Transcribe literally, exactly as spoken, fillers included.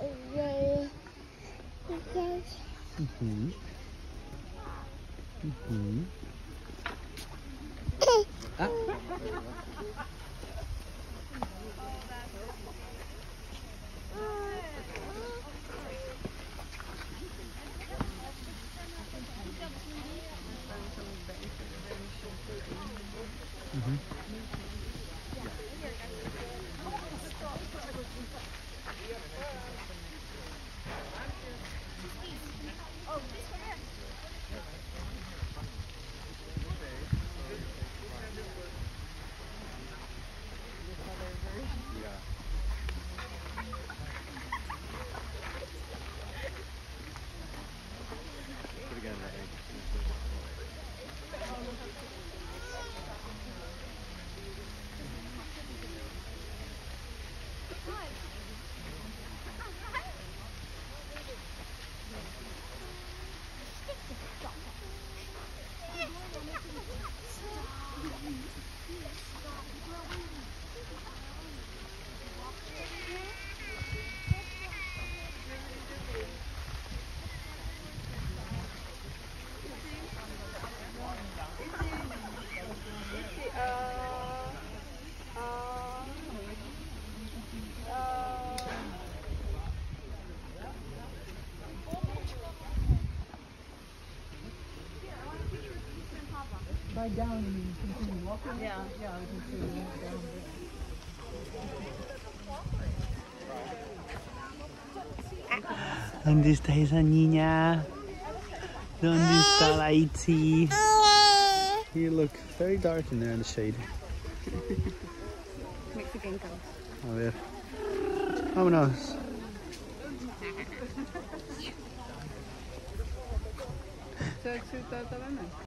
Mhm. Mhm. Ah. Mhm. By down, you mean continue walking? Yeah, yeah, I can see you down there. ¿Dónde está esa niña? ¿Dónde está la Itzy? You look very dark in there in the shade. Mexican cows. A ver. Vámonos. Sexy, tata,